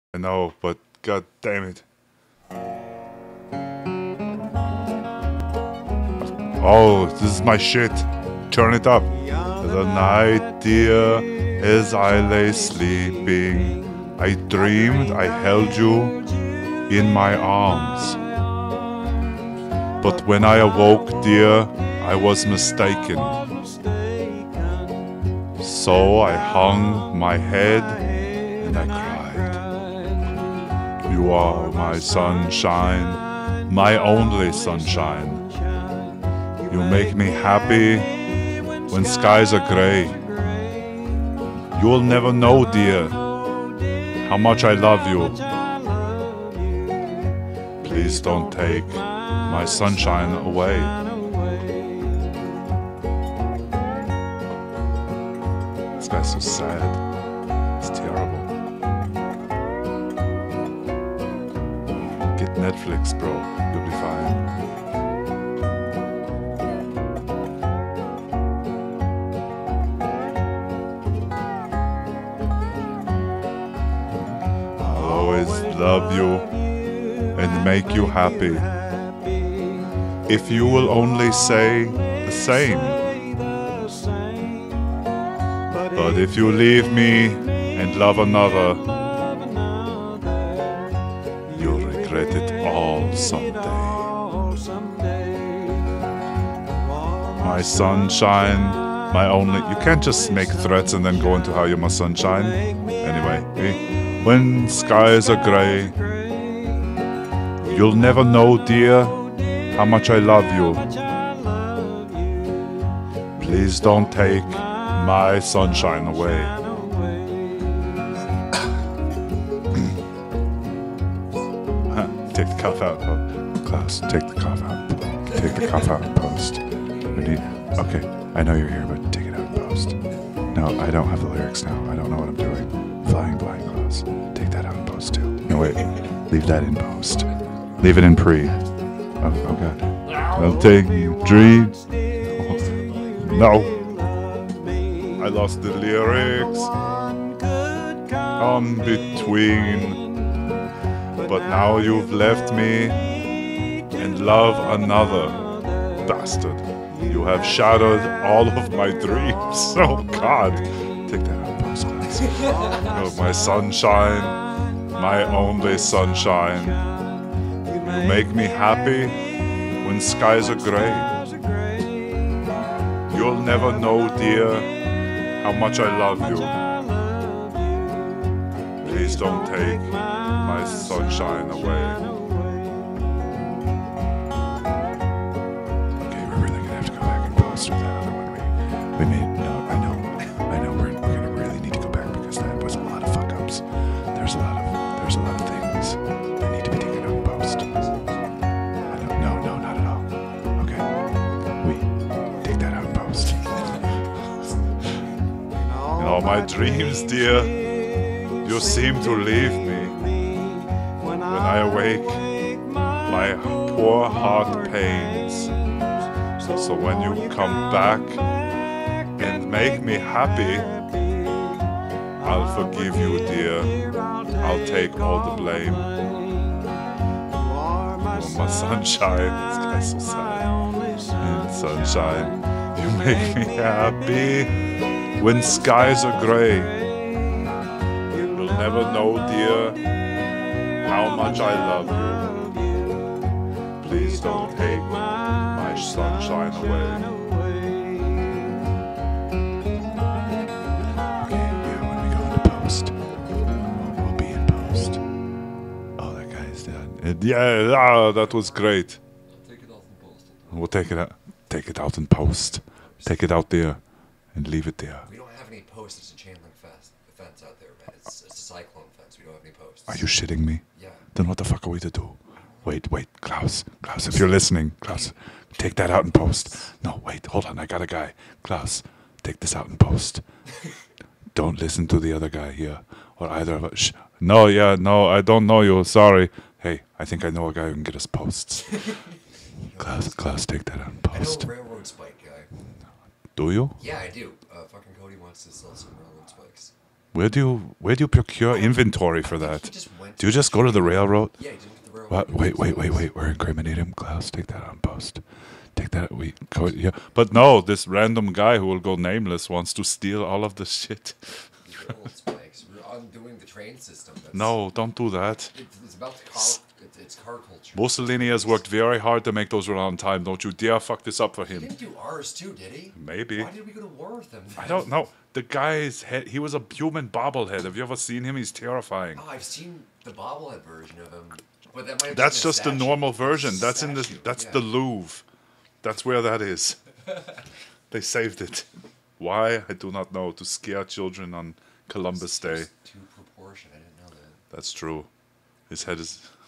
I know, but god damn it. Oh, this is my shit. Turn it up. The night, dear, as I lay sleeping, I dreamed I held you in my arms. But when I awoke, dear, I was mistaken. So I hung my head and I cried. You are my sunshine, my only sunshine. You make me happy when skies are gray. You'll never know, dear, how much I love you. Please don't take my sunshine away. This guy's so sad. It's terrible. Get Netflix, bro. You'll be fine. I'll always love you and make you happy. If you will only say the same. But if you leave me and love another, you'll regret it all someday. My sunshine, my only... You can't just make threats and then go into how you're my sunshine. Anyway, when skies are grey, you'll never know, dear, how much I love you. Please don't take my sunshine away. Take the cough out. Klaus, take the cough out. Take the cough out in post. We need... Okay, I know you're here, but take it out in post. No, I don't have the lyrics now. I don't know what I'm doing. Flying blind, Klaus. Take that out in post, too. No, wait. Leave that in post. Leave it in pre. Oh god. I'll take dreams. No. I lost the lyrics. Come between. But now you've left me and love another. Bastard. You have shattered all of my dreams. Oh god. Take that out, post class. You're my sunshine. My only sunshine. You make me happy when skies are grey. You'll never know, dear, how much I love you. Please don't take my sunshine away. Okay, we're really gonna have to go back and post with that other one. We made, no, I know we're gonna really need to go back because that was a lot of fuck ups. There's a lot of things that need to be taken out and post. No, not at all. Okay, we take that out and post. In all my dreams, dear, you seem to leave me. When I awake, my poor heart pains. So when you come back and make me happy, I'll forgive you, dear. I'll take all the blame. Oh, my sunshine, this guy's so sad. And sunshine, you make me happy when skies are grey. You'll never know, dear, how much I love you. Please don't take my sunshine away. Okay, yeah, when we go into post, we'll be in post. Oh, that guy's dead. Yeah, that was great. Take it out in post. We'll take it out. Take it out in post. Take it out there and leave it there. We don't have any posts. It's a chain link fence out there, man. It's a cyclone fence. We don't have any posts. Are you shitting me? Yeah. Then what the fuck are we to do? Wait, Klaus, if you're listening, Klaus, take that out in post. No, wait, hold on, I got a guy. Klaus, take this out in post. Don't listen to the other guy here, or either of us. No, I don't know you, sorry. Hey, I think I know a guy who can get us posts. Klaus, take that out in post. I know a railroad spike guy. Do you? Yeah, I do. Fucking Cody wants to sell some railroad spikes. Where do you procure inventory for He that? just went Do you just go to the railroad? Yeah, he didn't get the railroad. What? Wait. We're incriminating him, Klaus. Take that on post. Take that. We go. Yeah. But no, this random guy who will go nameless wants to steal all of the shit. These railroad spikes. We're undoing the train system. That's, No, don't do that. It's about the car. It's car culture. Mussolini has worked very hard to make those run on time. Don't you dare fuck this up for He him. didn't do ours too, did he? Maybe. Why did we go to war with him? I don't know. The guy's head, he was a human bobblehead. Have you ever seen him? He's terrifying. Oh, I've seen the bobblehead version of him, but that might have That's been a just the statue. normal version. It's a That's in the statue, that's yeah. the Louvre. That's where that is. They saved it. Why? I do not know. To scare children on Columbus Day. Too proportion. I didn't know that. That's true. His head is